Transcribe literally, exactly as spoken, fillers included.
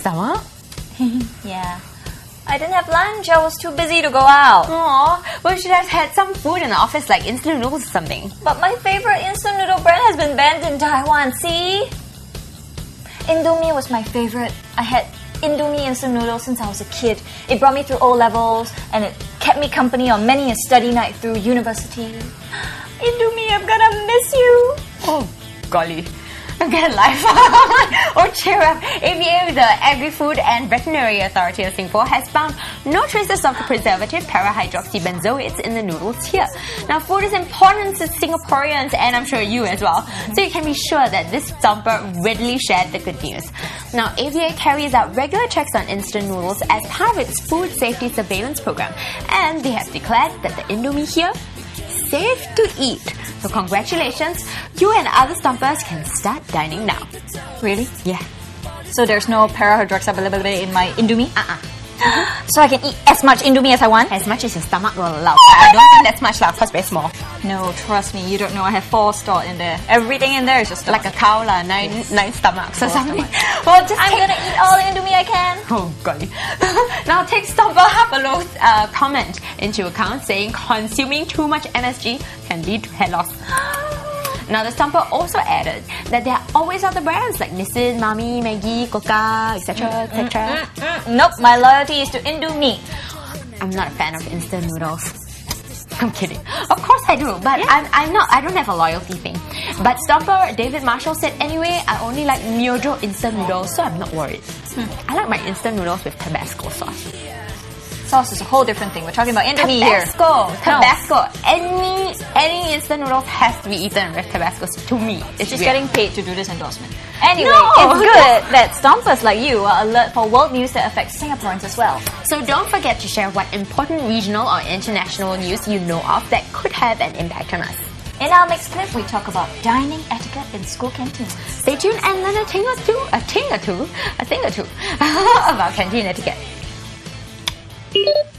stomach? Yeah. I didn't have lunch. I was too busy to go out. Aww, well, you should have had some food in the office, like instant noodles or something. But my favorite instant noodle brand has been banned in Taiwan, see? Indomie was my favorite. I had Indomie instant noodles since I was a kid. It brought me through O levels and it kept me company on many a study night through university. Indomie, I'm gonna miss you. Oh, golly. Get life. Oh, cheer up. A V A, the Agri-Food and Veterinary Authority of Singapore, has found no traces of the preservative para-hydroxybenzoates in the noodles here. Now, food is important to Singaporeans and I'm sure you as well. So you can be sure that this stomper readily shared the good news. Now, A V A carries out regular checks on instant noodles as part of its food safety surveillance program. And they have declared that the Indomie here safe to eat. So congratulations, you and other stompers can start dining now. Really? Yeah. So there's no para-hydroxybenzoate in my Indomie? Uh-uh. So I can eat as much Indomie as I want? As much as your stomach will allow. I don't think that's much, because very small. No, trust me, you don't know. I have four stored in there. Everything in there is just like a cow, la, nine, yes. nine stomachs or something. Stomach. Well, just I'm take... gonna eat all the Indomie I can. Oh, golly. Now take Stomper Hapalo's uh, comment into account, saying consuming too much M S G can lead to hair loss. Now, the stomper also added that there are always other brands like Nissin, Mami, Maggi, Coca, et cetera, et cetera. Mm, mm, mm. Nope, my loyalty is to Indomie. I'm not a fan of instant noodles. I'm kidding. Of course I do, but yeah. I'm, I'm not. I don't have a loyalty thing. But stomper David Marshall said anyway, I only like Myojo instant noodles, so I'm not worried. Hmm. I like my instant noodles with Tabasco sauce. Sauce is a whole different thing. We're talking about Indomie Tabasco, here. Tabasco. No. Any any instant noodles has to be eaten with Tabasco. To me, it's She's weird. getting paid to do this endorsement. Anyway, no. it's good that stompers like you are alert for world news that affects Singaporeans as well. So don't forget to share what important regional or international news you know of that could have an impact on us. In our next clip, we talk about dining etiquette in school canteens. Stay tuned and learn a thing or two, a thing or two, a thing or two about canteen etiquette.